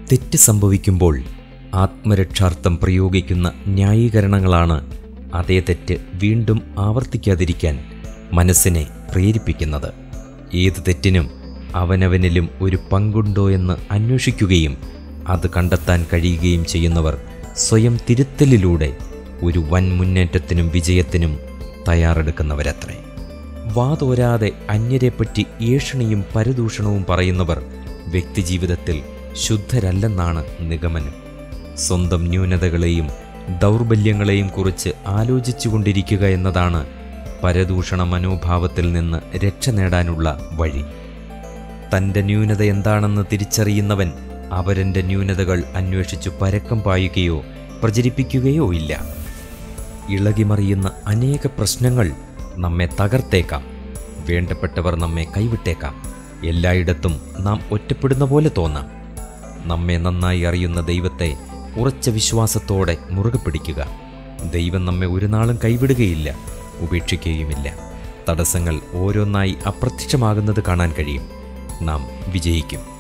തെറ്റ് സംഭവിക്കുമ്പോൾ ആത്മരക്ഷാർത്ഥം പ്രയോഗിക്കുന്ന ന്യായീകരണങ്ങളാണ് അതേ തെറ്റ് വീണ്ടും ആവർത്തിക്കാതിരിക്കാൻ മനസ്സിനെ പ്രേരിപ്പിക്കുന്നത്. ഏത് തെറ്റിനും അവനവനിലും ഒരു പങ്കുണ്ടോ എന്ന് അന്വേഷിക്കുകയും അത് കണ്ടെത്താൻ കഴിയുകയും ചെയ്യുന്നവർ സ്വയം തിരുത്തലിലൂടെ ഒരു വൻ മുന്നേറ്റത്തിനും വിജയത്തിനും തയ്യാറെടുക്കുന്നവരത്രേ. വാതോരാതെ അന്യരെപ്പറ്റി ഏഷണിയും പരദൂഷണവും പറയുന്നവർ വ്യക്തിജീവിതത്തിൽ ശുദ്ധരല്ലെന്നാണ് നിഗമനം. സ്വന്തം ന്യൂനതകളെയും ദൗർബല്യങ്ങളെയും കുറിച്ച് ആലോചിച്ചുകൊണ്ടിരിക്കുക എന്നതാണ് പരദൂഷണ മനോഭാവത്തിൽ നിന്ന് രക്ഷ നേടാനുള്ള വഴി. തൻ്റെ ന്യൂനത എന്താണെന്ന് തിരിച്ചറിയുന്നവൻ അവരൻ്റെ ന്യൂനതകൾ അന്വേഷിച്ചു പരക്കം പായുകയോ പ്രചരിപ്പിക്കുകയോ ഇല്ല. ഇളകിമറിയുന്ന അനേക പ്രശ്നങ്ങൾ നമ്മെ തകർത്തേക്കാം. വേണ്ടപ്പെട്ടവർ നമ്മെ കൈവിട്ടേക്കാം. എല്ലായിടത്തും നാം ഒറ്റപ്പെടുന്ന പോലെ തോന്നാം. നമ്മെ നന്നായി അറിയുന്ന ദൈവത്തെ ഉറച്ച വിശ്വാസത്തോടെ മുറുകെ പിടിക്കുക. ദൈവം നമ്മെ ഒരു നാളും കൈവിടുകയില്ല, ഉപേക്ഷിക്കുകയുമില്ല. തടസ്സങ്ങൾ ഓരോന്നായി അപ്രത്യക്ഷമാകുന്നത് കാണാൻ കഴിയും. നാം വിജയിക്കും.